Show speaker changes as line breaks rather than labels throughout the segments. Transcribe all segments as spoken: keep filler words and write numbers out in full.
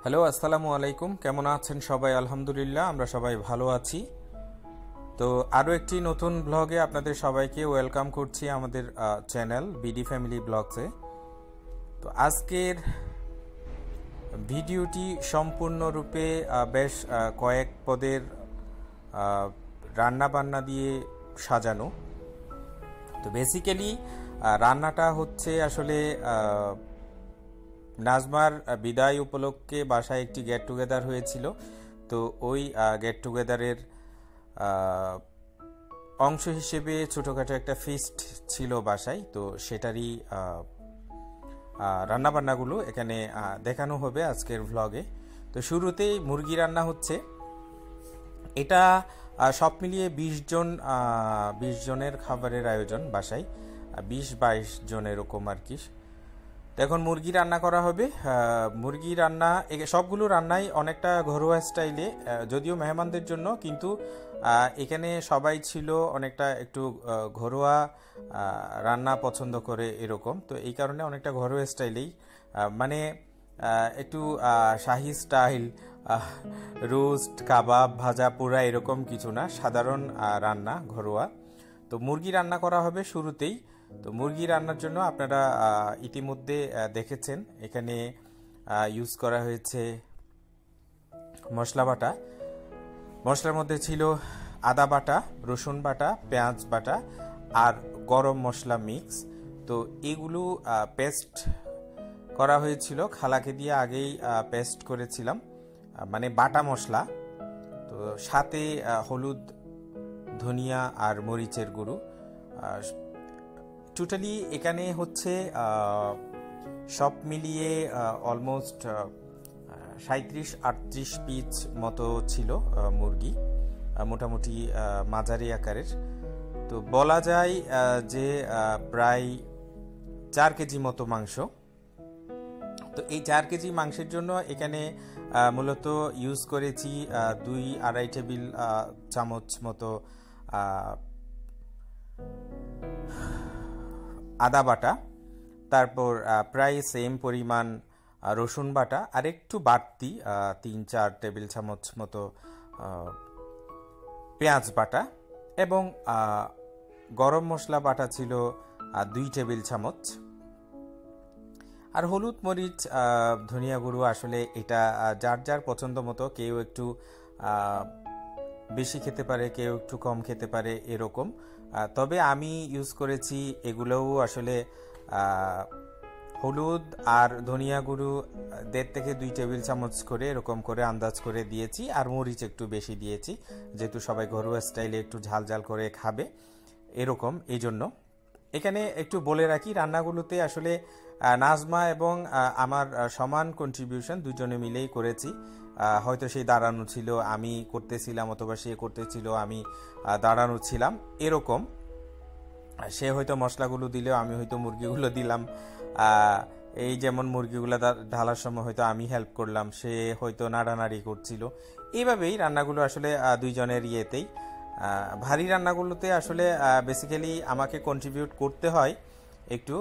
Hello, আসসালামু আলাইকুম। কেমন আছেন সবাই? আলহামদুলিল্লাহ, আমরা সবাই ভালো আছি। তো আরও একটি নতুন ব্লগে আপনাদের সবাইকে ওয়েলকাম করছি আমাদের চ্যানেল বিডি ফ্যামিলি ব্লগসে। তো আজকের ভিডিওটি সম্পূর্ণরূপে বেশ কয়েক পদের রান্না বান্না দিয়ে সাজানো। তো বেসিক্যালি রান্নাটা হচ্ছে আসলে নাজমার বিদায় উপলক্ষে বাসায় একটি গেট টুগেদার হয়েছিল। তো ওই গেট টুগেদারের অংশ হিসেবে ছোটোখাটো একটা ফিস্ট ছিল বাসায়। তো সেটারই রান্নাবান্নাগুলো এখানে দেখানো হবে আজকের ভ্লগে। তো শুরুতেই মুরগি রান্না হচ্ছে। এটা সব মিলিয়ে বিশ জন বিশ জনের খাবারের আয়োজন বাসায়, বিশ বাইশ জন এরকম আর কি। তো এখন মুরগি রান্না করা হবে। মুরগি রান্না সবগুলো রান্নাই অনেকটা ঘরোয়া স্টাইলে, যদিও মেহমানদের জন্য, কিন্তু এখানে সবাই ছিল অনেকটা একটু ঘরোয়া রান্না পছন্দ করে এরকম। তো এই কারণে অনেকটা ঘরোয়া স্টাইলেই, মানে একটু শাহি স্টাইল, রোস্ট, কাবাব, ভাজা পোড়া এরকম কিছু না, সাধারণ রান্না ঘরোয়া। তো মুরগি রান্না করা হবে শুরুতেই। তো মুরগি রান্নার জন্য আপনারা ইতিমধ্যে দেখেছেন এখানে ইউজ করা হয়েছে মশলা বাটা। মশলার মধ্যে ছিল আদা বাটা, রসুন বাটা, পেঁয়াজ বাটা আর গরম মশলা মিক্স। তো এগুলো পেস্ট করা হয়েছিল, খালাকে দিয়ে আগেই পেস্ট করেছিলাম, মানে বাটা মশলা। তো সাথে হলুদ, ধনিয়া আর মরিচের গুঁড়ো। টোটালি এখানে হচ্ছে সব মিলিয়ে অলমোস্ট সাঁত্রিশ আটত্রিশ পিস মতো ছিল মুরগি, মোটামুটি মাঝারি আকারের। তো বলা যায় যে প্রায় চার কেজি মতো মাংস। তো এই চার কেজি মাংসের জন্য এখানে মূলত ইউজ করেছি দুই আড়াই টেবিল চামচ মতো আদা বাটা, তারপর প্রায় সেম পরিমাণ রসুন বাটা, আর একটু বাড়তি তিন চার টেবিল চামচ মতো পেঁয়াজ বাটা, এবং গরম মশলা বাটা ছিল দুই টেবিল চামচ। আর হলুদ, মরিচ, ধনিয়া গুঁড়ো আসলে এটা যার যার পছন্দ মতো, কেউ একটু বেশি খেতে পারে, কেউ একটু কম খেতে পারে এরকম। তবে আমি ইউজ করেছি এগুলোও আসলে হলুদ আর ধনিয়া গুঁড়ো দেড় থেকে দুই টেবিল চামচ করে এরকম করে আন্দাজ করে দিয়েছি, আর মরিচ একটু বেশি দিয়েছি, যেহেতু সবাই ঘরোয়া স্টাইলে একটু ঝাল ঝাল করে খাবে এরকম। এই জন্য এখানে একটু বলে রাখি, রান্নাগুলোতে আসলে নাজমা এবং আমার সমান কন্ট্রিবিউশন, দুজনে মিলেই করেছি। হয়তো সেই দাঁড়ানো ছিল, আমি করতেছিলাম, অথবা সে করতেছিল, আমি দাঁড়ানো ছিলাম এরকম। সে হয়তো মশলাগুলো দিলেও আমি হয়তো মুরগিগুলো দিলাম। এই যেমন মুরগিগুলো ঢালার সময় হয়তো আমি হেল্প করলাম, সে হয়তো নাড়ানাড়ি করছিল। এইভাবেই রান্নাগুলো আসলে দুইজনের ইয়েতেই। ভারী রান্নাগুলোতে আসলে বেসিক্যালি আমাকে কন্ট্রিবিউট করতে হয় একটু।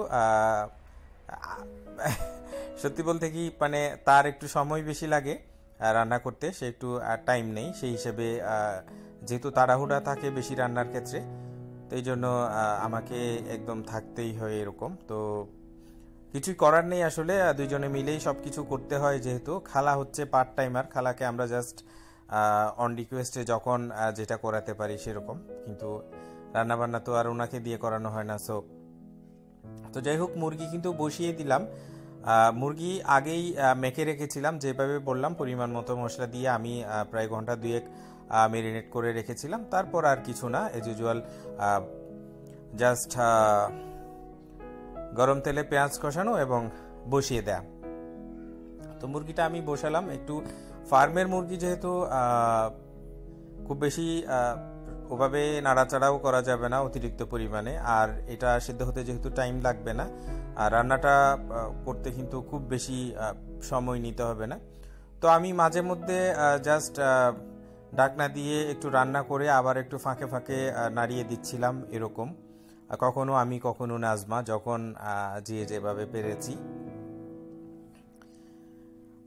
সত্যি বলতে কি, মানে তার একটু সময় বেশি লাগে রান্না করতে, সে একটু টাইম নেই সেই হিসেবে, যেহেতু তাড়াহুড়া থাকে বেশি রান্নার ক্ষেত্রে, তো এই জন্য আমাকে একদম থাকতেই হয় এরকম। তো কিছুই করার নেই আসলে, দুইজনে মিলেই সব কিছু করতে হয়, যেহেতু খালা হচ্ছে পার্ট টাইমার। খালাকে আমরা জাস্ট অন রিকোয়েস্টে যখন যেটা করাতে পারি সেরকম, কিন্তু রান্নাবান্না তো আর ওনাকে দিয়ে করানো হয় না। সো তো যাই হোক, মুরগি কিন্তু বসিয়ে দিলাম। মুরগি আগেই মেখে রেখেছিলাম, যেভাবে বললাম পরিমাণ মতো মশলা দিয়ে আমি প্রায় ঘন্টা দুয়েক মেরিনেট করে রেখেছিলাম। তারপর আর কিছু না, এজ ইউজুয়াল জাস্ট গরম তেলে পেঁয়াজ কষানো এবং বসিয়ে দেয়া। তো মুরগিটা আমি বসালাম। একটু ফার্মের মুরগি যেহেতু খুব বেশি ওভাবে নাড়াচাড়াও করা যাবে না অতিরিক্ত পরিমাণে, আর এটা সিদ্ধ হতে যেহেতু টাইম লাগবে না, আর রান্নাটা করতে কিন্তু খুব বেশি সময় নিতে হবে না। তো আমি মাঝে মধ্যে জাস্ট ঢাকনা দিয়ে একটু রান্না করে আবার একটু ফাঁকে ফাঁকে নাড়িয়ে দিচ্ছিলাম এরকম। কখনো আমি, কখনো নাজমা, যখন যে যেভাবে পেরেছি।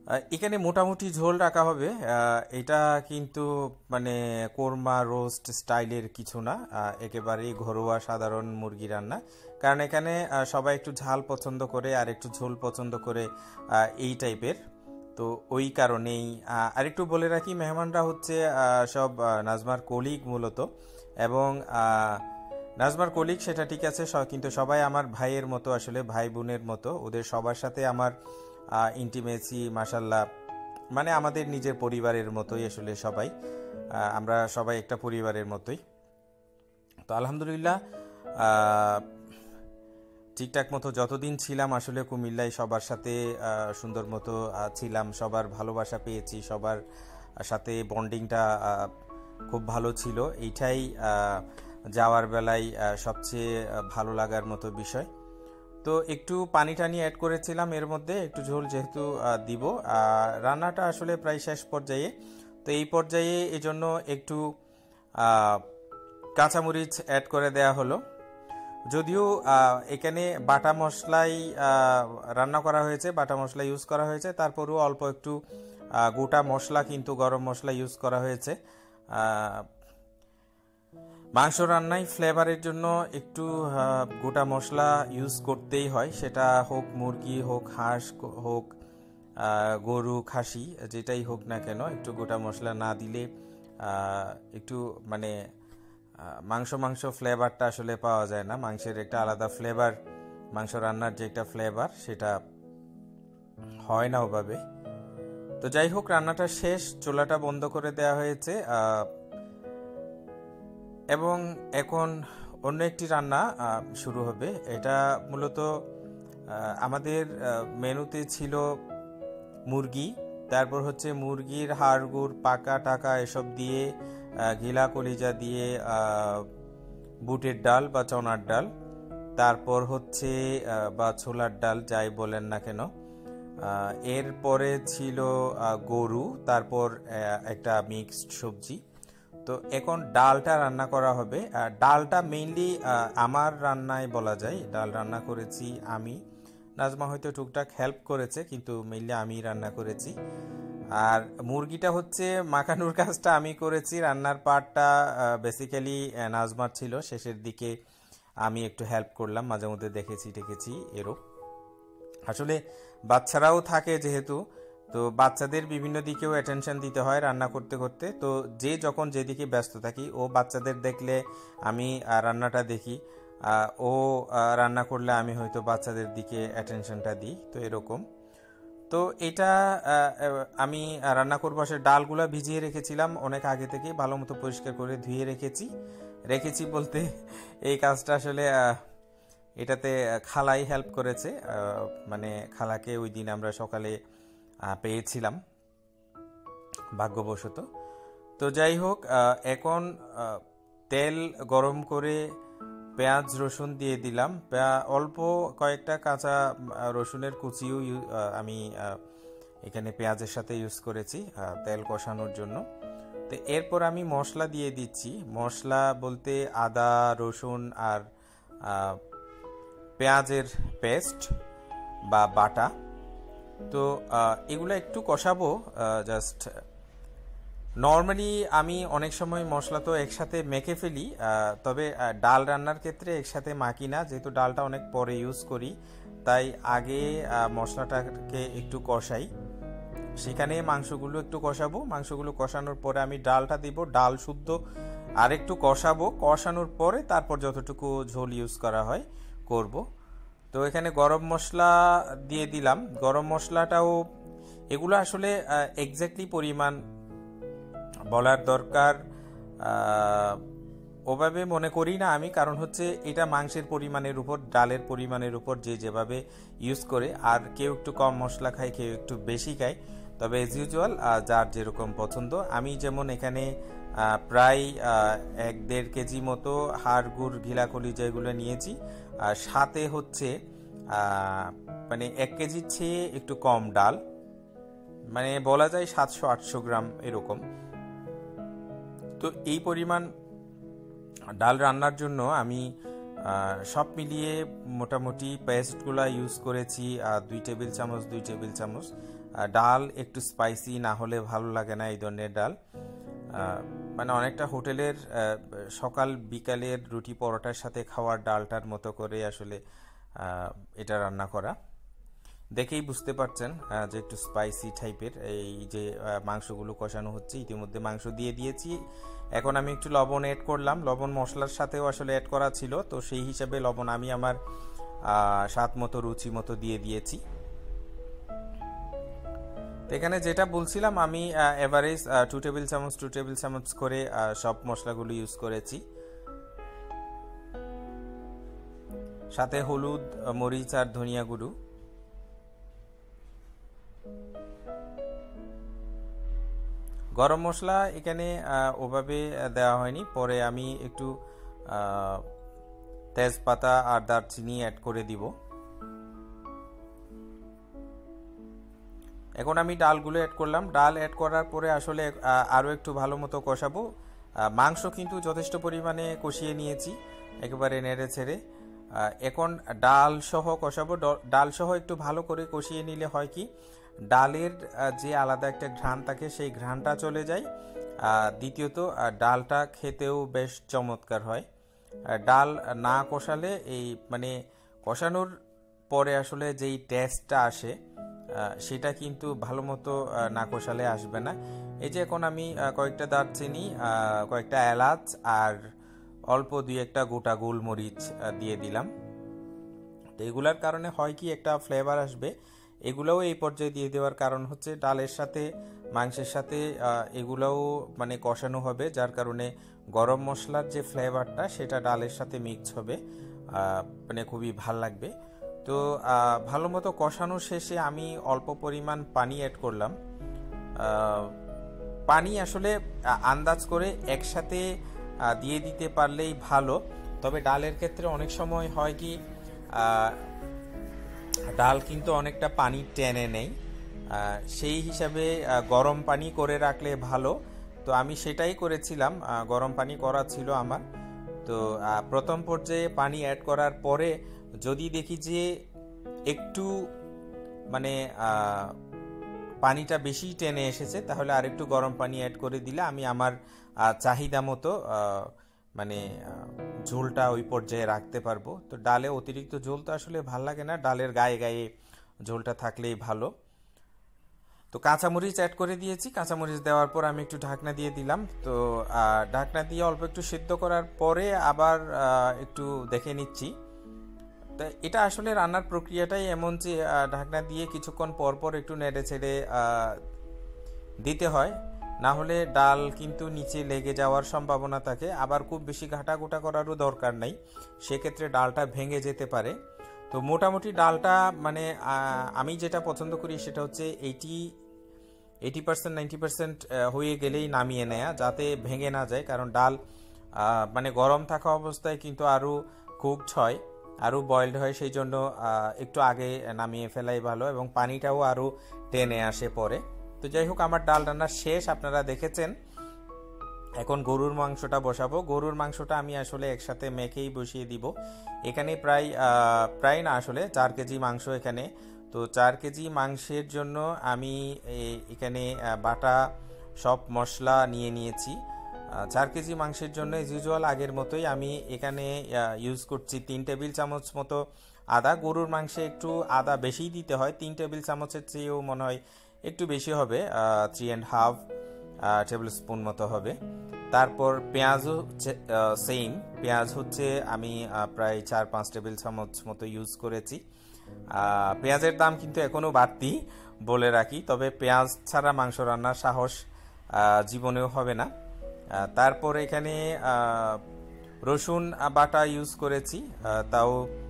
আহ, এখানে মোটামুটি ঝোল রাখা হবে। আহ, এটা কিন্তু মানে কোরমা রোস্ট স্টাইলের কিছু না, আহ, একেবারেই ঘরোয়া সাধারণ মুরগি রান্না। কারণ এখানে আহ, সবাই একটু ঝাল পছন্দ করে আর একটু ঝোল পছন্দ করে, আহ, এই টাইপের। তো ওই কারণেই আহ, আরেকটু বলে রাখি, মেহমানরা হচ্ছে আহ, সব আহ, নাজমার কলিগ মূলত। এবং আহ, নাজমার কলিগ সেটা ঠিক আছে, স- কিন্তু সবাই আমার ভাইয়ের মতো, আসলে ভাই বোনের মতো। ওদের সবার সাথে আমার ইন্টিমেসি মাশাল্লাহ, মানে আমাদের নিজের পরিবারের মতোই আসলে সবাই। আহ, আমরা সবাই একটা পরিবারের মতোই। তো আলহামদুলিল্লাহ আহ, ঠিকঠাক মতো যতদিন ছিলাম আসলে কুমিল্লায় সবার সাথে আহ, সুন্দর মতো আহ, ছিলাম, সবার ভালোবাসা পেয়েছি, সবার সাথে বন্ডিংটা খুব ভালো ছিল। এইটাই আহ, যাওয়ার বেলায় আহ, সবচেয়ে আহ, ভালো লাগার মতো বিষয়। তো একটু পানি টানি অ্যাড করেছিলাম এর মধ্যে, একটু ঝোল যেহেতু আহ, দিব। আর রান্নাটা আসলে প্রায় শেষ পর্যায়ে। তো এই পর্যায়ে এজন্য একটু আহ, কাঁচামরিচ অ্যাড করে দেয়া হলো। যদিও আহ, এখানে বাটা মশলাই আহ, রান্না করা হয়েছে, বাটা মশলা ইউজ করা হয়েছে, তারপরেও অল্প একটু আহ, গোটা মশলা কিন্তু গরম মশলা ইউজ করা হয়েছে। আহ, মাংস রান্নায় ফ্লেভারের জন্য একটু আহ, গোটা মশলা ইউজ করতেই হয়, সেটা হোক মুরগি হোক হাঁস হোক আহ, গরু খাসি যেটাই হোক না কেন, একটু গোটা মশলা না দিলে আহ, একটু মানে আহ, মাংস মাংস ফ্লেভারটা আসলে পাওয়া যায় না। মাংসের একটা আলাদা ফ্লেভার, মাংস রান্নার যে একটা ফ্লেভার সেটা হয় না ওভাবে। তো যাই হোক, রান্নাটা শেষ, চুলাটা বন্ধ করে দেওয়া হয়েছে। আহ, এবং এখন অন্য একটি রান্না আহ, শুরু হবে। এটা মূলত আহ, আমাদের আহ, মেনুতে ছিল মুরগি, তারপর হচ্ছে মুরগির হাড়গুড় পাকা টাকা এসব দিয়ে, আহ, ঘিলা কলিজা দিয়ে, আহ, বুটের ডাল বা চনার ডাল, তারপর হচ্ছে আহ, বা ছোলার ডাল যাই বলেন না কেন। আহ, এরপরে ছিল আহ, গরু, তারপর আহ, একটা মিক্সড সবজি। তো এখন ডালটা রান্না করা হবে। আর ডালটা মেইনলি আমার রান্নায় বলা যায়, ডাল রান্না করেছি আমি। নাজমা হয়তো টুকটাক হেল্প করেছে, কিন্তু মেইনলি আমি রান্না করেছি। আর মুরগিটা হচ্ছে মাখানোর কাজটা আমি করেছি, রান্নার পার্টটা বেসিক্যালি নাজমার ছিল। শেষের দিকে আমি একটু হেল্প করলাম, মাঝে মধ্যে দেখেছি টেকেছি এরও। আসলে বাচ্চারাও থাকে যেহেতু, তো বাচ্চাদের বিভিন্ন দিকেও অ্যাটেনশন দিতে হয় রান্না করতে করতে। তো যে যখন যেদিকে ব্যস্ত থাকি, ও বাচ্চাদের দেখলে আমি আহ, রান্নাটা দেখি, আহ, ও আহ, রান্না করলে আমি হয়তো বাচ্চাদের দিকে অ্যাটেনশনটা দিই, তো এরকম। তো এটা আহ, আমি রান্না করবো। আসলে ডালগুলা ভিজিয়ে রেখেছিলাম অনেক আগে থেকে, ভালো মতো পরিষ্কার করে ধুয়ে রেখেছি। রেখেছি বলতে এই কাজটা আসলে আহ, এটাতে খালাই হেল্প করেছে। আহ, মানে খালাকে ওই দিন আমরা সকালে আহ, পেয়েছিলাম ভাগ্যবশত। তো যাই হোক, আহ, এখন আহ, তেল গরম করে পেঁয়াজ রসুন দিয়ে দিলাম। পেঁয়া- অল্প কয়েকটা কাঁচা আহ, রসুনের কুচিও ইউ- আহ, আমি আহ, এখানে পেঁয়াজের সাথে ইউজ করেছি আহ, তেল কষানোর জন্য। তো এরপর আমি মশলা দিয়ে দিচ্ছি। মশলা বলতে আদা রসুন আর আহ, পেঁয়াজের পেস্ট বা বাটা। তো আহ, এগুলো একটু কষাবো জাস্ট। নর্মালি আমি অনেক সময় মশলা তো একসাথে মেখে ফেলি, আহ, তবে আহ, ডাল রান্নার ক্ষেত্রে একসাথে মাখি না, যেহেতু ডালটা অনেক পরে ইউজ করি। তাই আগে আহ, মশলাটাকে একটু কষাই, সেখানে মাংসগুলো একটু কষাবো। মাংসগুলো কষানোর পরে আমি ডালটা দিব, ডাল শুদ্ধ আর একটু কষাবো। কষানোর পরে তারপর যতটুকু ঝোল ইউজ করা হয় করব। তো এখানে গরম মশলা দিয়ে দিলাম। গরম মশলাটাও এগুলো আসলে এক্স্যাক্টলি পরিমাণ বলার দরকার আহ, ওভাবে মনে করি না আমি, কারণ হচ্ছে এটা মাংসের পরিমাণের উপর, ডালের পরিমাণের উপর যে যেভাবে ইউজ করে। আর কেউ একটু কম মশলা খায়, কেউ একটু বেশি খায়, তবে এজ ইউজুয়াল যার যেরকম পছন্দ। আমি যেমন এখানে আহ, প্রায় আহ, এক দেড় কেজি মতো হাড় গুড় ঘিলাকলি যেগুলো নিয়েছি, আর সাথে হচ্ছে আহ, মানে এক কেজির চেয়ে একটু কম ডাল, মানে বলা যায় সাতশো আটশো গ্রাম এরকম। তো এই পরিমাণ ডাল রান্নার জন্য আমি আহ, সব মিলিয়ে মোটামুটি পেস্টগুলো ইউজ করেছি আহ, দুই টেবিল চামচ দুই টেবিল চামচ। ডাল একটু স্পাইসি না হলে ভালো লাগে না এই ধরনের ডাল। মানে অনেকটা হোটেলের সকাল বিকালের রুটি পরোটার সাথে খাওয়ার ডালটার মতো করে আসলে এটা রান্না করা। দেখেই বুঝতে পারছেন যে একটু স্পাইসি টাইপের। এই যে মাংসগুলো কষানো হচ্ছে, ইতিমধ্যে মাংস দিয়ে দিয়েছি। এখন আমি একটু লবণ অ্যাড করলাম, লবণ মশলার সাথেও আসলে অ্যাড করা ছিল, তো সেই হিসাবে লবণ আমি আমার স্বাদ মতো রুচি মতো দিয়ে দিয়েছি। তো এখানে যেটা বলছিলাম, আমি এভারেজ টু টেবিল চামচ টু টেবিল চামচ করে সব মশলাগুলো ইউজ করেছি। সাথে হলুদ, মরিচ আর ধনিয়া গুঁড়ো। গরম মশলা এখানে ওভাবে দেওয়া হয়নি, পরে আমি একটু তেজপাতা আর দারচিনি অ্যাড করে দিব। এখন আমি ডালগুলো অ্যাড করলাম। ডাল অ্যাড করার পরে আসলে আরও একটু ভালো মতো কষাবো। মাংস কিন্তু যথেষ্ট পরিমাণে কষিয়ে নিয়েছি, একেবারে নেড়ে ছেড়ে। এখন ডাল সহ কষাবো। ডাল সহ একটু ভালো করে কষিয়ে নিলে হয় কি, ডালের যে আলাদা একটা ঘ্রাণ থাকে সেই ঘ্রাণটা চলে যায়। দ্বিতীয়ত ডালটা খেতেও বেশ চমৎকার হয়। ডাল না কষালে এই মানে কষানোর পরে আসলে যেই টেস্টটা আসে সেটা কিন্তু ভালো মতো না কষালে আসবে না। এই যে এখন আমি কয়েকটা দারচিনি, কয়েকটা এলাচ আর অল্প দুই একটা গোটা গোলমরিচ দিয়ে দিলাম। তো এগুলার কারণে হয় কি, একটা ফ্লেভার আসবে। এগুলোও এই পর্যায়ে দিয়ে দেওয়ার কারণ হচ্ছে ডালের সাথে মাংসের সাথে এগুলোও মানে কষানো হবে, যার কারণে গরম মশলার যে ফ্লেভারটা সেটা ডালের সাথে মিক্স হবে, মানে খুবই ভাল লাগবে। তো ভালো মতো কষানো শেষে আমি অল্প পরিমাণ পানি অ্যাড করলাম। পানি আসলে আন্দাজ করে একসাথে দিয়ে দিতে পারলেই ভালো, তবে ডালের ক্ষেত্রে অনেক সময় হয় কি, ডাল কিন্তু অনেকটা পানি টেনে নেয়, সেই হিসাবে গরম পানি করে রাখলে ভালো। তো আমি সেটাই করেছিলাম, গরম পানি করা ছিল আমার। তো প্রথম পর্যায়ে পানি অ্যাড করার পরে যদি দেখি যে একটু মানে পানিটা বেশি টেনে এসেছে, তাহলে আর একটু গরম পানি অ্যাড করে দিলে আমি আমার চাহিদা মতো মানে ঝোলটা ওই পর্যায়ে রাখতে পারবো। তো ডালে অতিরিক্ত ঝোল তো আসলে ভাল লাগে না, ডালের গায়ে গায়ে ঝোলটা থাকলেই ভালো। তো কাঁচামরিচ অ্যাড করে দিয়েছি। কাঁচামরিচ দেওয়ার পর আমি একটু ঢাকনা দিয়ে দিলাম। তো ঢাকনা দিয়ে অল্প একটু সিদ্ধ করার পরে আবার একটু দেখে নিচ্ছি। তো এটা আসলে রান্নার প্রক্রিয়াটাই এমন যে ঢাকনা দিয়ে কিছুক্ষণ পর পর একটু নেড়ে ছেড়ে দিতে হয়, না হলে ডাল কিন্তু নিচে লেগে যাওয়ার সম্ভাবনা থাকে। আবার খুব বেশি ঘাটাঘুটা করারও দরকার নাই, সেক্ষেত্রে ডালটা ভেঙে যেতে পারে। তো মোটামুটি ডালটা মানে আমি যেটা পছন্দ করি সেটা হচ্ছে eighty eighty percent ninety percent হয়ে গেলেই নামিয়ে নেয়া, যাতে ভেঙে না যায়। কারণ ডাল মানে গরম থাকা অবস্থায় কিন্তু আরও কুকড হয়, আরও বয়েলড হয়, সেই জন্য একটু আগে নামিয়ে ফেলাই ভালো, এবং পানিটাও আরও টেনে আসে পরে। তো যাই হোক, আমার ডাল রান্না শেষ, আপনারা দেখেছেন। এখন গরুর মাংসটা বসাবো। গরুর মাংসটা আমি আসলে একসাথে মেখেই বসিয়ে দিব। এখানে প্রায় প্রায় না আসলে চার কেজি মাংস এখানে। তো চার কেজি মাংসের জন্য আমি এখানে বাটা সব মশলা নিয়ে নিয়েছি। চার কেজি মাংসের জন্য এজ ইউজুয়াল আগের মতোই আমি এখানে ইউজ করছি তিন টেবিল চামচ মতো আদা। গরুর মাংসে একটু আদা বেশিই দিতে হয়, তিন টেবিল চামচের চেয়েও মনে হয় একটু বেশি হবে, three and half tablespoon মতো হবে। তারপর পেঁয়াজও সেম, পেঁয়াজ হচ্ছে আমি প্রায় চার পাঁচ টেবিল চামচ মতো ইউজ করেছি। পেঁয়াজের দাম কিন্তু এখনও বাড়তি বলে রাখি, তবে পেঁয়াজ ছাড়া মাংস রান্নার সাহস জীবনেও হবে না। তারপর এখানে রসুন বাটা ইউজ করেছি, তাও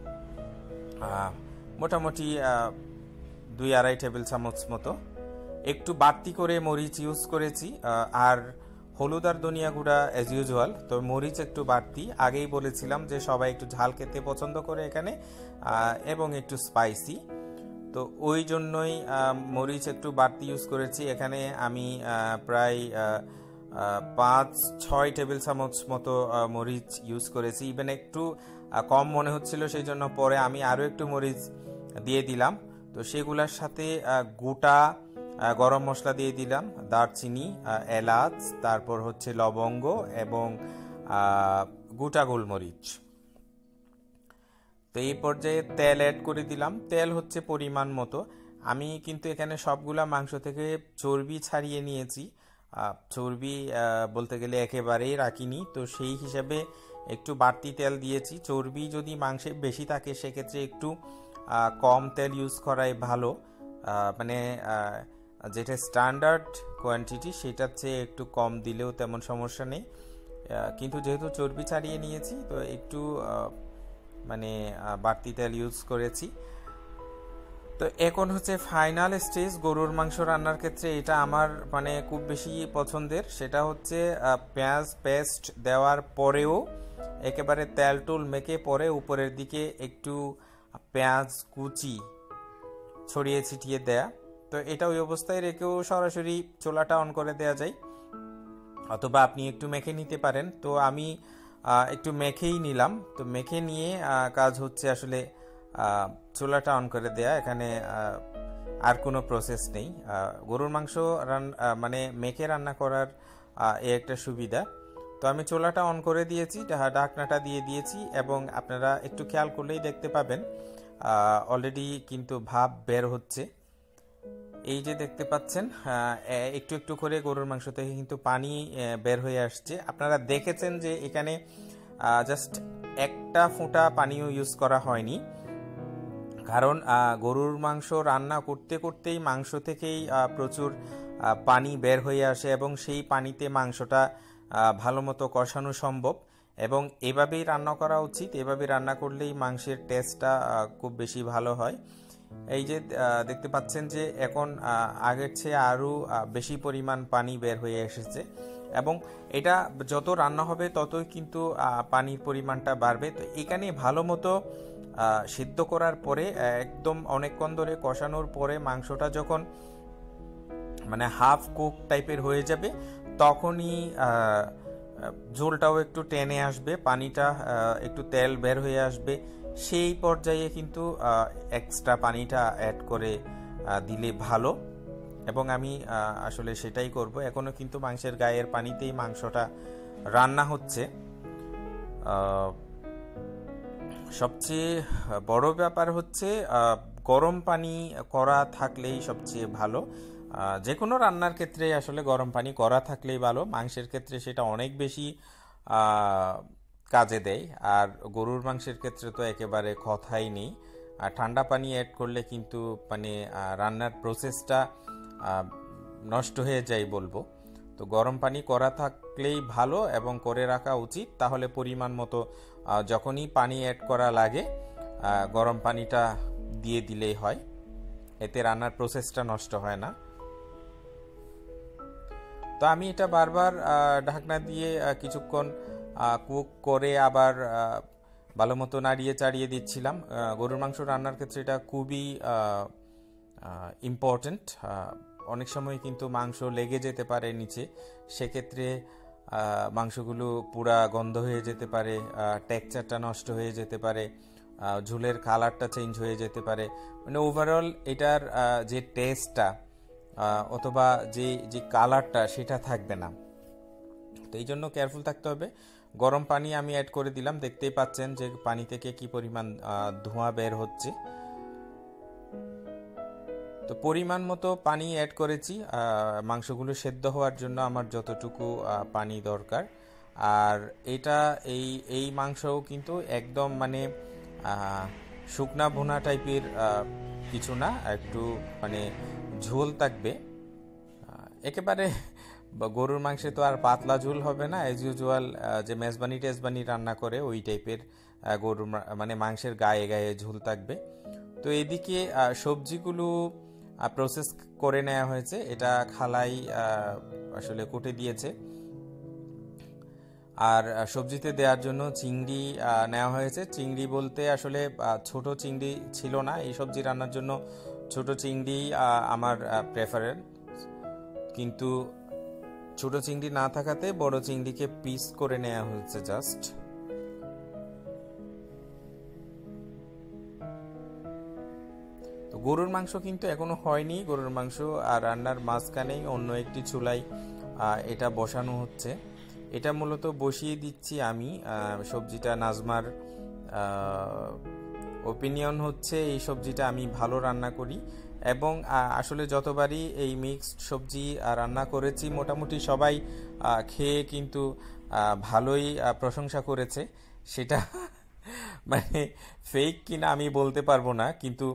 মোটামুটি দুই আড়াই টেবিল চামচ মতো। একটু বাড়তি করে মরিচ ইউজ করেছি, আর হলুদ আর ধনিয়া গুঁড়া অ্যাজ ইউজুয়াল। তো মরিচ একটু বাড়তি, আগেই বলেছিলাম যে সবাই একটু ঝাল খেতে পছন্দ করে এখানে, এবং একটু স্পাইসি, তো ওই জন্যই মরিচ একটু বাড়তি ইউজ করেছি। এখানে আমি প্রায় পাঁচ ছয় টেবিল চামচ মতো মরিচ ইউজ করেছি। ইভেন একটু কম মনে হচ্ছিল, সেই জন্য পরে আমি আরও একটু মরিচ দিয়ে দিলাম। তো সেগুলোর সাথে গোটা গরম মশলা দিয়ে দিলাম, দারচিনি, এলাচ, তারপর হচ্ছে লবঙ্গ এবং গোটা গোলমরিচ। তো এই পর্যায়ে তেল অ্যাড করে দিলাম। তেল হচ্ছে পরিমাণ মতো। আমি কিন্তু এখানে সবগুলা মাংস থেকে চর্বি ছাড়িয়ে নিয়েছি, চর্বি বলতে গেলে একেবারেই রাখিনি, তো সেই হিসাবে একটু বাড়তি তেল দিয়েছি। চর্বি যদি মাংসে বেশি থাকে সেক্ষেত্রে একটু কম তেল ইউজ করাই ভালো, মানে যেটা স্ট্যান্ডার্ড কোয়ান্টিটি সেটার চেয়ে একটু কম দিলেও তেমন সমস্যা নেই, কিন্তু যেহেতু চর্বি ছাড়িয়ে নিয়েছি তো একটু মানে বাড়তি তেল ইউজ করেছি। তো এখন হচ্ছে ফাইনাল স্টেজ গরুর মাংস রান্নার ক্ষেত্রে, এটা আমার মানে খুব বেশি পছন্দের, সেটা হচ্ছে পেঁয়াজ পেস্ট দেওয়ার পরেও একেবারে তেল টুল মেখে পরে উপরের দিকে একটু পেঁয়াজ কুচি ছড়িয়ে ছিটিয়ে দেয়া। তো এটা ওই অবস্থায় রেখেও সরাসরি চুলাটা অন করে দেয়া যায়, অথবা আপনি একটু মেখে নিতে পারেন। তো আমি একটু মেখেই নিলাম। তো মেখে নিয়ে কাজ হচ্ছে আসলে চুলাটা অন করে দেয়া, এখানে আর কোনো প্রসেস নেই। গরুর মাংস রান মানে মেখে রান্না করার এ একটা সুবিধা। তো আমি চুলাটা অন করে দিয়েছি, ঢাকনাটা দিয়ে দিয়েছি, এবং আপনারা একটু খেয়াল করলেই দেখতে পাবেন অলরেডি কিন্তু ভাপ বের হচ্ছে। এই যে দেখতে পাচ্ছেন একটু একটু করে গরুর মাংস থেকে কিন্তু পানি বের হয়ে আসছে। আপনারা দেখেছেন যে এখানে জাস্ট একটা ফোঁটা পানিও ইউজ করা হয়নি, কারণ গরুর মাংস রান্না করতে করতেই মাংস থেকেই প্রচুর পানি বের হয়ে আসে এবং সেই পানিতে মাংসটা ভালো মতো কষানো সম্ভব, এবং এভাবেই রান্না করা উচিত। এভাবে রান্না করলেই মাংসের টেস্টটা খুব বেশি ভালো হয়। এই যে দেখতে পাচ্ছেন যে এখন আগের চেয়ে আরও বেশি পরিমাণ পানি বের হয়ে এসেছে, এবং এটা যত রান্না হবে ততই কিন্তু পানির পরিমাণটা বাড়বে। তো এখানে ভালো মতো সিদ্ধ করার পরে একদম অনেকক্ষণ ধরে কষানোর পরে মাংসটা যখন মানে হাফ কুক টাইপের হয়ে যাবে তখনই ঝোলটাও একটু টেনে আসবে, পানিটা একটু তেল বের হয়ে আসবে। সেই পর্যায়ে কিন্তু এক্সট্রা পানিটা অ্যাড করে দিলে ভালো, এবং আমি আসলে সেটাই করব। এখনো কিন্তু মাংসের গায়ের পানিতেই মাংসটা রান্না হচ্ছে। সবচেয়ে বড় ব্যাপার হচ্ছে গরম পানি করা থাকলেই সবচেয়ে ভালো। যে কোনো রান্নার ক্ষেত্রে আসলে গরম পানি করা থাকলেই ভালো, মাংসের ক্ষেত্রে সেটা অনেক বেশি কাজে দেয়, আর গরুর মাংসের ক্ষেত্রে তো একেবারে কথাই নেই। আর ঠান্ডা পানি অ্যাড করলে কিন্তু মানে রান্নার প্রসেসটা নষ্ট হয়ে যায় বলবো। তো গরম পানি করা থাকলেই ভালো এবং করে রাখা উচিত, তাহলে পরিমাণ মতো যখনই পানি অ্যাড করা লাগে গরম পানিটা দিয়ে দিলেই হয়, এতে রান্নার প্রসেসটা নষ্ট হয় না। তো আমি এটা বারবার ঢাকনা দিয়ে কিছুক্ষণ কুক করে আবার ভালো মতো নাড়িয়ে চাড়িয়ে দিচ্ছিলাম। গরুর মাংস রান্নার ক্ষেত্রে এটা খুবই ইম্পর্টেন্ট। অনেক সময় কিন্তু মাংস লেগে যেতে পারে নিচে, সেক্ষেত্রে মাংসগুলো পুরা গন্ধ হয়ে যেতে পারে, টেক্সচারটা নষ্ট হয়ে যেতে পারে, ঝোলের কালারটা চেঞ্জ হয়ে যেতে পারে, মানে ওভারঅল এটার যে টেস্টটা অথবা যে যে কালারটা সেটা থাকবে না। তো এই জন্য কেয়ারফুল থাকতে হবে। গরম পানি আমি অ্যাড করে দিলাম, দেখতেই পাচ্ছেন যে পানি থেকে কি পরিমাণ ধোঁয়া বের হচ্ছে। তো পরিমাণ মতো পানি অ্যাড করেছি মাংসগুলো সেদ্ধ হওয়ার জন্য আমার যতটুকু পানি দরকার। আর এটা এই এই মাংসও কিন্তু একদম মানে শুকনা ভুনা টাইপের কিছু না, একটু মানে ঝোল থাকবে একেবারে। গরুর মাংসে তো আর পাতলা ঝোল হবে না, অ্যাজ ইউজুয়াল যে মেজবানি টেজবানি রান্না করে ওই টাইপের গরুর মানে মাংসের গায়ে গায়ে ঝোল থাকবে। তো এদিকে সবজিগুলো প্রসেস করে নেওয়া হয়েছে, এটা খালাই আসলে কুটে দিয়েছে। আর সবজিতে দেওয়ার জন্য চিংড়ি নেওয়া হয়েছে। চিংড়ি বলতে আসলে ছোট চিংড়ি ছিল না, এই সবজি রান্নার জন্য ছোট চিংড়ি আমার প্রেফারেন্স, কিন্তু ছোট চিংড়ি না থাকাতে বড় চিংড়িকে পিস করে নেওয়া হয়েছে জাস্ট। তো গরুর মাংস কিন্তু এখনো হয়নি। গরুর মাংস আর রান্নার মাঝখানেই অন্য একটি চুলায় এটা বসানো হচ্ছে। এটা মূলত বসিয়ে দিচ্ছি আমি। সবজিটা নাজমার ওপিনিয়ন হচ্ছে এই সবজিটা আমি ভালো রান্না করি, এবং আসলে যতবারই এই মিক্সড সবজি রান্না করেছি মোটামুটি সবাই খেয়ে কিন্তু ভালোই প্রশংসা করেছে। সেটা মানে ফেক কিনা আমি বলতে পারবো না, কিন্তু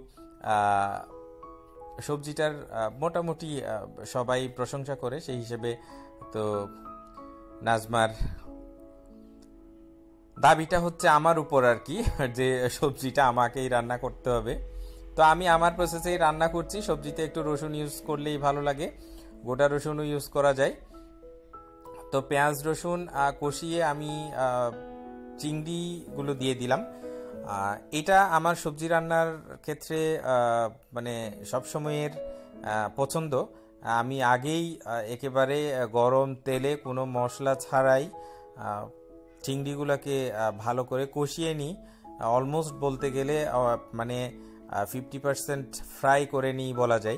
সবজিটার মোটামুটি সবাই প্রশংসা করে, সেই হিসেবে তো নাজমার দাবিটা হচ্ছে আমার উপর আর কি, যে সবজিটা আমাকেই রান্না করতে হবে। তো আমি আমার প্রসেসেই রান্না করছি। সবজিতে একটু রসুন ইউজ করলেই ভালো লাগে, গোটা রসুনও ইউজ করা যায়। তো পেঁয়াজ রসুন কষিয়ে আমি চিংড়িগুলো দিয়ে দিলাম। এটা আমার সবজি রান্নার ক্ষেত্রে মানে সবসময়ের পছন্দ। আমি আগেই একেবারে গরম তেলে কোনো মশলা ছাড়াই চিংড়িগুলোকে ভালো করে কষিয়ে নিই। অলমোস্ট বলতে গেলে মানে ফিফটি পার্সেন্ট ফ্রাই করে নিই বলা যায়।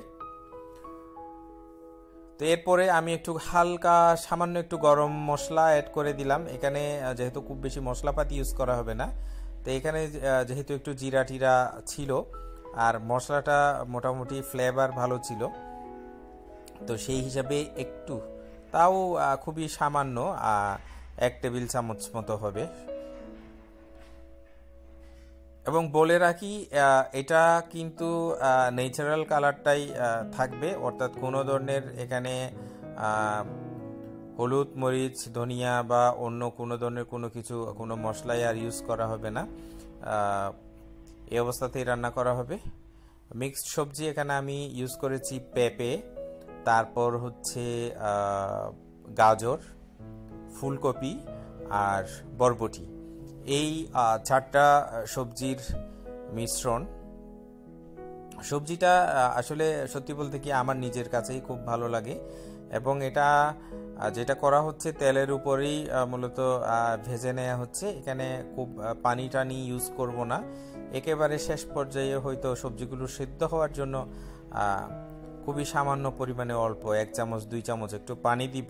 তো এরপরে আমি একটু হালকা সামান্য একটু গরম মশলা অ্যাড করে দিলাম। এখানে যেহেতু খুব বেশি মশলাপাতি ইউজ করা হবে না, তো এখানে যেহেতু একটু জিরা টিরা ছিল আর মশলাটা মোটামুটি ফ্লেভার ভালো ছিল, তো সেই হিসাবে একটু, তাও খুবই সামান্য এক টেবিল চামচ মতো হবে। এবং বলে রাখি এটা কিন্তু ন্যাচারাল কালারটাই থাকবে, অর্থাৎ কোনো ধরনের এখানে হলুদ মরিচ ধনিয়া বা অন্য কোনো ধরনের কোনো কিছু কোনো মশলাই আর ইউজ করা হবে না। এই অবস্থাতেই রান্না করা হবে। মিক্সড সবজি এখানে আমি ইউজ করেছি পেঁপে, তারপর হচ্ছে গাজর, ফুলকপি আর বরবটি। এই চারটা সবজির মিশ্রণ। সবজিটা আসলে সত্যি বলতে কি আমার নিজের কাছেই খুব ভালো লাগে, এবং এটা যেটা করা হচ্ছে তেলের উপরেই মূলত ভেজে নেওয়া হচ্ছে। এখানে খুব পানি টানি ইউজ করব না। একেবারে শেষ পর্যায়ে হয়তো সবজিগুলো সিদ্ধ হওয়ার জন্য খুবই সামান্য পরিমাণে অল্প এক চামচ দুই চামচ একটু পানি দিব,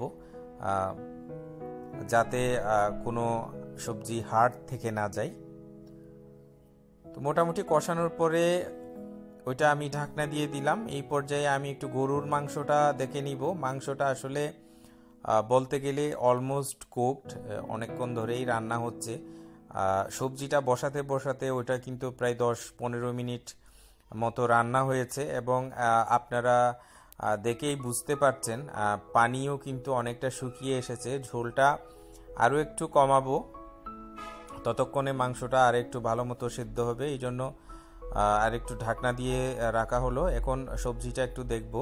যাতে কোনো সবজি হার্ড থেকে না যায়। তো মোটামুটি কষানোর পরে ওইটা আমি ঢাকনা দিয়ে দিলাম। এই পর্যায়ে আমি একটু গরুর মাংসটা দেখে নিব। মাংসটা আসলে বলতে গেলে অলমোস্ট কুকড, অনেকক্ষণ ধরেই রান্না হচ্ছে। সবজিটা বসাতে বসাতে ওইটা কিন্তু প্রায় দশ পনেরো মিনিট মতো রান্না হয়েছে, এবং আপনারা দেখেই বুঝতে পারছেন পানিও কিন্তু অনেকটা শুকিয়ে এসেছে। ঝোলটা আরও একটু কমাবো, ততক্ষণে মাংসটা আর একটু ভালো মতো সিদ্ধ হবে, এই জন্য আর একটু ঢাকনা দিয়ে রাখা হলো। এখন সবজিটা একটু দেখব,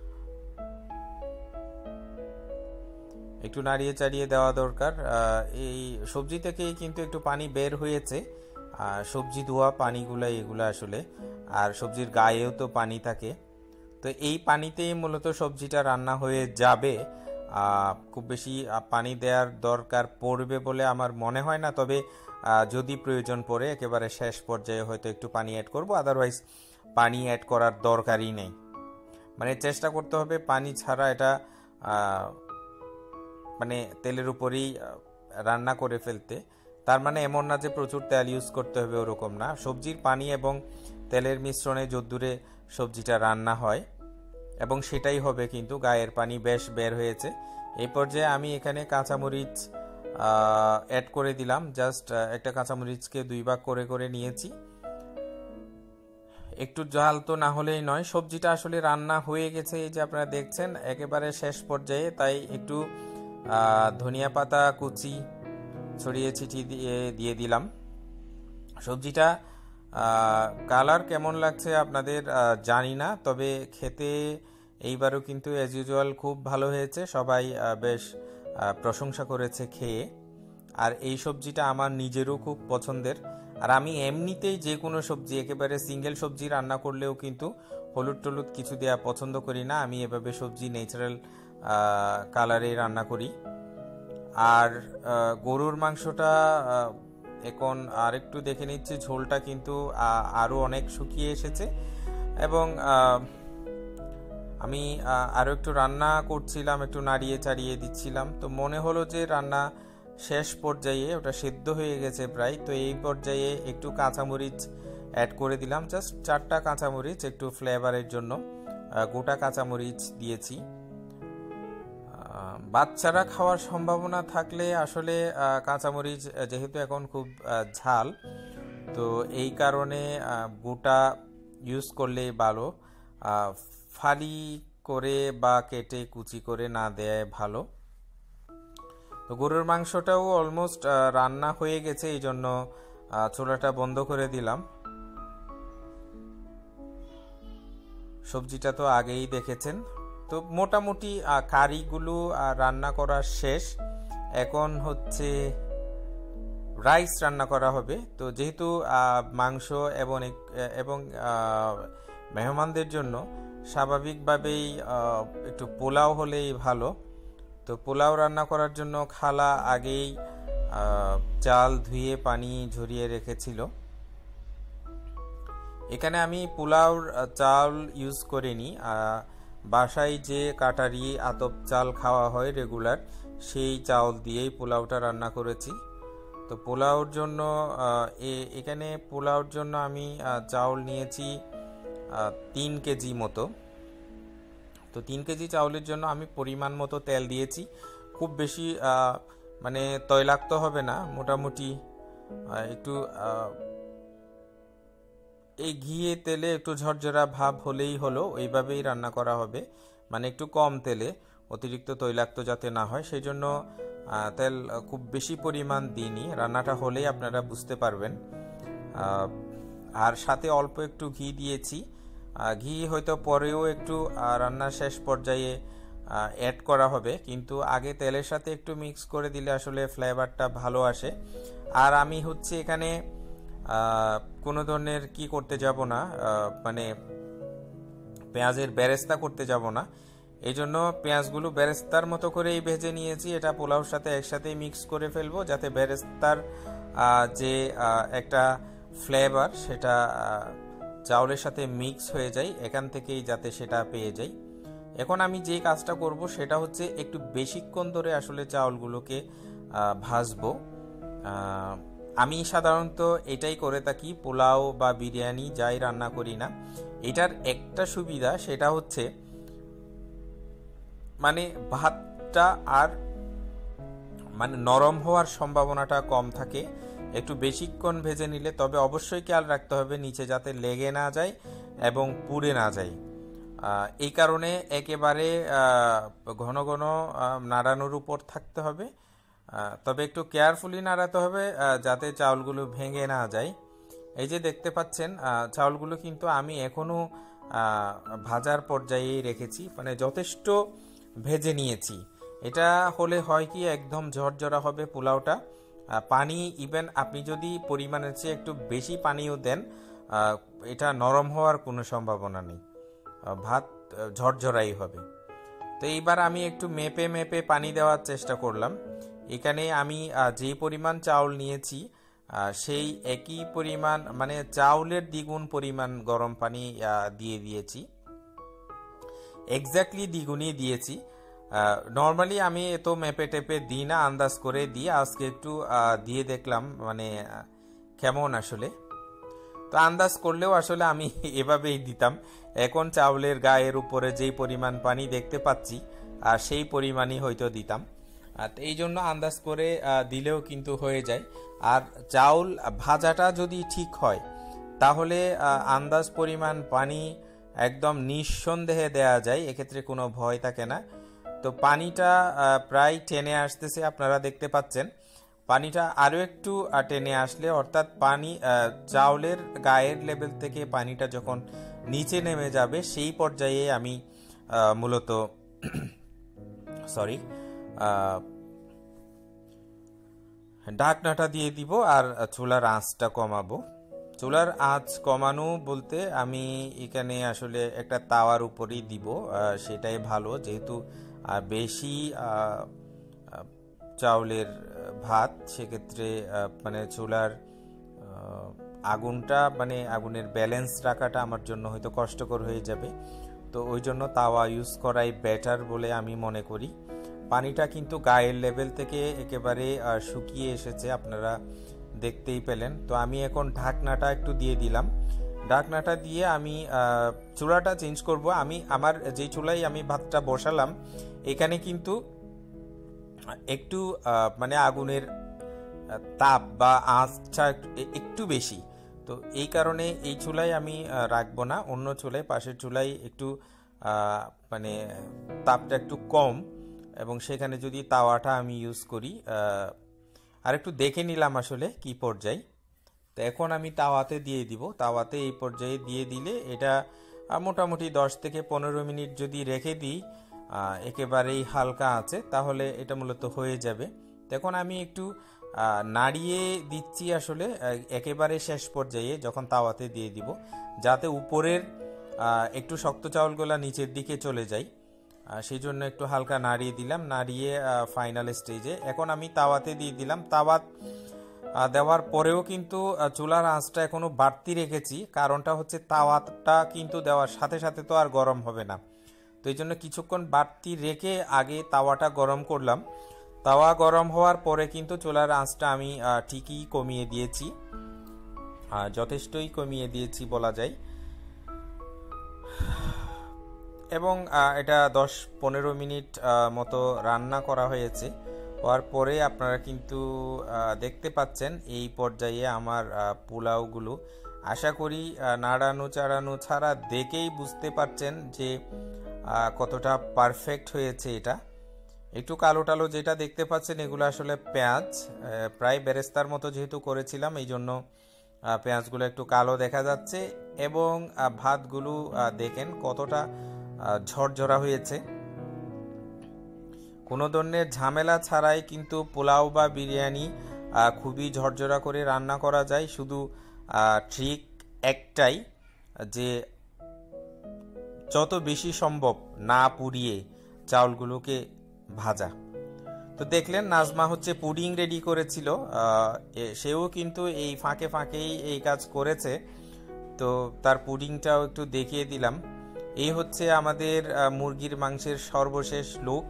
একটু নাড়িয়ে চাড়িয়ে দেওয়া দরকার। এই সবজি থেকেই কিন্তু একটু পানি বের হয়েছে, সবজি ধোয়া পানিগুলো এগুলো আসলে, আর সবজির গায়েও তো পানি থাকে। তো এই পানিতেই মূলত সবজিটা রান্না হয়ে যাবে। খুব বেশি পানি দেওয়ার দরকার পড়বে বলে আমার মনে হয় না, তবে যদি প্রয়োজন পড়ে একেবারে শেষ পর্যায়ে হয়তো একটু পানি অ্যাড করব, আদারওয়াইজ পানি অ্যাড করার দরকারই নেই। মানে চেষ্টা করতে হবে পানি ছাড়া এটা মানে তেলের উপরেই রান্না করে ফেলতে। তার মানে এমন না যে প্রচুর তেল ইউজ করতে হবে, ওরকম না। সবজির পানি এবং তেলের মিশ্রণে যদ্দূরে সবজিটা রান্না হয় এবং সেটাই হবে, কিন্তু গায়ের পানি বেশ বের হয়েছে। এই পর্যায়ে আমি এখানে কাঁচামরিচ অ্যাড করে দিলাম। জাস্ট একটা কাঁচামরিচকে দুই ভাগ করে করে নিয়েছি। একটু ঝাল তো না হলেই নয়। সবজিটা আসলে রান্না হয়ে গেছে, এই যে আপনারা দেখছেন একেবারে শেষ পর্যায়ে, তাই একটু ধনিয়া পাতা কুচি ছড়িয়ে ছিটিয়ে দিয়ে দিয়ে দিলাম। সবজিটা কালার কেমন লাগছে আপনাদের জানি না, তবে খেতে এইবারও কিন্তু অ্যাজ ইউজুয়াল খুব ভালো হয়েছে। সবাই বেশ প্রশংসা করেছে খেয়ে। আর এই সবজিটা আমার নিজেরও খুব পছন্দের। আর আমি এমনিতেই যে কোনো সবজি, একেবারে সিঙ্গেল সবজি রান্না করলেও কিন্তু হলুদ টলুদ কিছু দেওয়া পছন্দ করি না। আমি এভাবে সবজি ন্যাচারাল কালারে রান্না করি। আর গরুর মাংসটা এখন আর একটু দেখে নিচ্ছি, ঝোলটা কিন্তু আরও অনেক শুকিয়ে এসেছে। এবং আমি আরও একটু রান্না করছিলাম, একটু নাড়িয়ে চাড়িয়ে দিচ্ছিলাম। তো মনে হলো যে রান্না শেষ পর্যায়ে, ওটা সিদ্ধ হয়ে গেছে প্রায়। তো এই পর্যায়ে একটু কাঁচামরিচ অ্যাড করে দিলাম, জাস্ট চারটা কাঁচামরিচ একটু ফ্লেভারের জন্য গোটা কাঁচামরিচ দিয়েছি। বাচ্চারা খাওয়ার সম্ভাবনা থাকলে আসলে কাঁচামরিচ যেহেতু এখন খুব ঝাল, তো এই কারণে গোটা ইউজ করলেই ভালো, ফালি করে বা কেটে কুচি করে না দেয় ভালো। তো গরুর মাংসটাও অলমোস্ট রান্না হয়ে গেছে, এই জন্য চুলাটা বন্ধ করে দিলাম। সবজিটা তো আগেই দেখেছেন। তো মোটামুটি কারিগুলো রান্না করা শেষ, এখন হচ্ছে রাইস রান্না করা হবে। তো যেহেতু মাংস এবং এবং মেহমানদের জন্য স্বাভাবিকভাবেই একটু পোলাও হলেই ভালো। তো পোলাও রান্না করার জন্য খালা আগেই চাল ধুয়ে পানি ঝরিয়ে রেখেছিল। এখানে আমি পোলাওর চাল ইউজ করিনি, বাসায় যে কাটারি আতপ চাল খাওয়া হয় রেগুলার, সেই চাল দিয়েই পোলাওটা রান্না করেছি। তো পোলাওর জন্য এখানে পোলাওর জন্য আমি চাউল নিয়েছি তিন কেজি মতো। তো তিন কেজি চাউলের জন্য আমি পরিমাণ মতো তেল দিয়েছি, খুব বেশি মানে তৈলাক্ত হবে না, মোটামুটি একটু এই ঘিয়ে তেলে একটু ঝরঝরা ভাব হলেই হলো, ওইভাবেই রান্না করা হবে, মানে একটু কম তেলে, অতিরিক্ত তৈলাক্ত যাতে না হয় সেই জন্য তেল খুব বেশি পরিমাণ দিইনি। রান্নাটা হলেই আপনারা বুঝতে পারবেন। আর সাথে অল্প একটু ঘি দিয়েছি, ঘি হয়তো পরেও একটু রান্না শেষ পর্যায়ে অ্যাড করা হবে, কিন্তু আগে তেলের সাথে একটু মিক্স করে দিলে আসলে ফ্লেভারটা ভালো আসে। আর আমি হচ্ছে এখানে কোনো ধরনের কি করতে যাব না, মানে পেঁয়াজের বেরেস্তা করতে যাব না, এই জন্য পেঁয়াজগুলো বেরেস্তার মতো করেই ভেজে নিয়েছি। এটা পোলাওর সাথে একসাথেই মিক্স করে ফেলবো, যাতে বেরেস্তার যে একটা ফ্লেভার সেটা চাউলের সাথে মিক্স হয়ে যায়, এখান থেকেই যাতে সেটা পেয়ে যাই। এখন আমি যে কাজটা করব সেটা হচ্ছে একটু বেশিক্ষণ ধরে আসলে চাউলগুলোকে ভাজবো। আমি সাধারণত এটাই করে থাকি, পোলাও বা বিরিয়ানি যাই রান্না করি না। এটার একটা সুবিধা সেটা হচ্ছে মানে ভাতটা আর মানে নরম হওয়ার সম্ভাবনাটা কম থাকে একটু বেশিক্ষণ ভেজে নিলে। তবে অবশ্যই খেয়াল রাখতে হবে নিচে যাতে লেগে না যায় এবং পুড়ে না যায়। এই কারণে একেবারে ঘন ঘন নাড়ানোর উপর থাকতে হবে, তবে একটু কেয়ারফুলি নাড়াতে হবে যাতে চাউলগুলো ভেঙে না যায়। এই যে দেখতে পাচ্ছেন চাউলগুলো কিন্তু আমি এখনও ভাজার পর্যায়েই রেখেছি, মানে যথেষ্ট ভেজে নিয়েছি। এটা হলে হয় কি একদম ঝরঝরা হবে পোলাওটা। পানি ইভেন আপনি যদি পরিমাণের চেয়ে একটু বেশি পানিও দেন, এটা নরম হওয়ার কোনো সম্ভাবনা নেই, ভাত ঝরঝরাই হবে। তো এইবার আমি একটু মেপে মেপে পানি দেওয়ার চেষ্টা করলাম। এখানে আমি যেই পরিমাণ চাউল নিয়েছি সেই একই পরিমাণ মানে চাউলের দ্বিগুণ পরিমাণ গরম পানি দিয়ে দিয়েছি, এক্স্যাক্টলি দ্বিগুণই দিয়েছি। নর্মালি আমি এত মেপে টেপে দিই না, আন্দাজ করে দিই, আজকে একটু দিয়ে দেখলাম মানে কেমন আসলে। তো আন্দাজ করলেও আসলে আমি এভাবেই দিতাম। এখন চাউলের গায়ের উপরে যেই পরিমাণ পানি দেখতে পাচ্ছি আর সেই পরিমাণই হয়তো দিতাম, এই জন্য আন্দাজ করে দিলেও কিন্তু হয়ে যায়। আর চাউল ভাজাটা যদি ঠিক হয় তাহলে আন্দাজ পরিমাণ পানি একদম নিঃসন্দেহে দেয়া যায়, এক্ষেত্রে কোনো ভয় থাকে না। তো পানিটা প্রায় টেনে আসতেছে, আপনারা দেখতে পাচ্ছেন। পানিটা আরও একটু টেনে আসলে অর্থাৎ পানি চাউলের গায়ের লেভেল থেকে পানিটা যখন নিচে নেমে যাবে সেই পর্যায়ে আমি মূলত সরি ঢাকনাটা দিয়ে দিব আর চুলার আঁচটা কমাবো। চুলার আঁচ কমানো বলতে আমি এখানে আসলে একটা তাওয়ার উপরেই দিব, সেটাই ভালো, যেহেতু বেশি চাউলের ভাত, সেক্ষেত্রে মানে চুলার আগুনটা মানে আগুনের ব্যালেন্স রাখাটা আমার জন্য হয়তো কষ্টকর হয়ে যাবে। তো ওই জন্য তাওয়া ইউজ করাই বেটার বলে আমি মনে করি। পানিটা কিন্তু গায়ের লেভেল থেকে একেবারে শুকিয়ে এসেছে, আপনারা দেখতেই পেলেন। তো আমি এখন ঢাকনাটা একটু দিয়ে দিলাম। ঢাকনাটা দিয়ে আমি চুলাটা চেঞ্জ করব। আমি আমার যে চুলায় আমি ভাতটা বসালাম এখানে কিন্তু একটু মানে আগুনের তাপ বা আঁচটা একটু বেশি, তো এই কারণে এই চুলায় আমি রাখবো না, অন্য চুলায় পাশের চুলায় একটু মানে তাপটা একটু কম, এবং সেখানে যদি তাওয়াটা আমি ইউজ করি। আর একটু দেখে নিলাম আসলে কি পর্যায়ে। তো এখন আমি তাওয়াতে দিয়ে দিব। তাওয়াতে এই পর্যায়ে দিয়ে দিলে এটা মোটামুটি দশ থেকে পনেরো মিনিট যদি রেখে দিই একেবারেই হালকা আছে, তাহলে এটা মূলত হয়ে যাবে। এখন আমি একটু নাড়িয়ে দিচ্ছি আসলে একেবারে শেষ পর্যায়ে যখন তাওয়াতে দিয়ে দিব, যাতে উপরের একটু শক্ত চাউলগুলো নিচের দিকে চলে যায়, সেই জন্য একটু হালকা নাড়িয়ে দিলাম। নাড়িয়ে ফাইনাল স্টেজে এখন আমি তাওয়াতে দিয়ে দিলাম। তাওয়া দেওয়ার পরেও কিন্তু চুলার আঁচটা এখনো বাড়তি রেখেছি, কারণটা হচ্ছে তাওয়াটা কিন্তু দেওয়ার সাথে সাথে তো আর গরম হবে না, তো এই জন্য কিছুক্ষণ বাড়তি রেখে আগে তাওয়াটা গরম করলাম। তাওয়া গরম হওয়ার পরে কিন্তু চুলার আঁচটা আমি ঠিকই কমিয়ে দিয়েছি, যথেষ্টই কমিয়ে দিয়েছি বলা যায়। এবং এটা দশ পনেরো মিনিট মতো রান্না করা হয়েছে। হওয়ার পরে আপনারা কিন্তু দেখতে পাচ্ছেন এই পর্যায়ে আমার পোলাওগুলো, আশা করি নাড়ানো চাড়ানো ছাড়া দেখেই বুঝতে পারছেন যে কতটা পারফেক্ট হয়েছে। এটা একটু কালো টালো যেটা দেখতে পাচ্ছেন এগুলো আসলে পেঁয়াজ, প্রায় বেরেস্তার মতো যেহেতু করেছিলাম এই জন্য পেঁয়াজগুলো একটু কালো দেখা যাচ্ছে। এবং ভাতগুলো দেখেন কতটা ঝরঝরা হয়েছে। কোনো ধরনের ঝামেলা ছাড়াই কিন্তু পোলাও বা বিরিয়ানি খুবই ঝরঝরা করে রান্না করা যায়। শুধু ট্রিক একটাই, যে যত বেশি সম্ভব না পুড়িয়ে চাউলগুলোকে ভাজা। তো দেখলেন নাজমা হচ্ছে পুডিং রেডি করেছিল, সেও কিন্তু এই ফাঁকে ফাঁকেই এই কাজ করেছে। তো তার পুডিংটাও একটু দেখিয়ে দিলাম। এই হচ্ছে আমাদের মুরগির মাংসের সর্বশেষ লুক।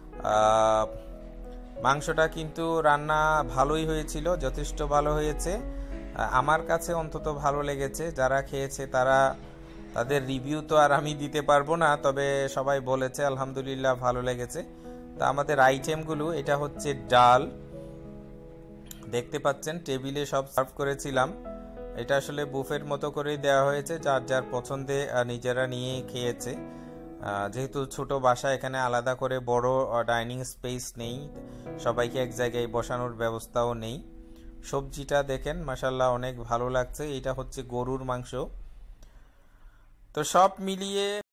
মাংসটা কিন্তু রান্না ভালোই হয়েছিল, যথেষ্ট ভালো হয়েছে, আমার কাছে অন্তত ভালো লেগেছে। যারা খেয়েছে তারা তাদের রিভিউ তো আর আমি দিতে পারবো না, তবে সবাই বলেছে আলহামদুলিল্লাহ ভালো লেগেছে। তা আমাদের আইটেমগুলো, এটা হচ্ছে ডাল, দেখতে পাচ্ছেন টেবিলে সব সার্ভ করেছিলাম। এটা আসলে বুফের মতো করেই দেওয়া হয়েছে, যার যার পছন্দে নিজেরা নিয়ে খেয়েছে। যেহেতু ছোট বাসা, এখানে আলাদা করে বড় ডাইনিং স্পেস নেই, সবাইকে এক জায়গায় বসানোর ব্যবস্থাও নেই। সবজিটা দেখেন মাশাআল্লাহ অনেক ভালো লাগছে। এটা হচ্ছে গরুর মাংস। তো সব মিলিয়ে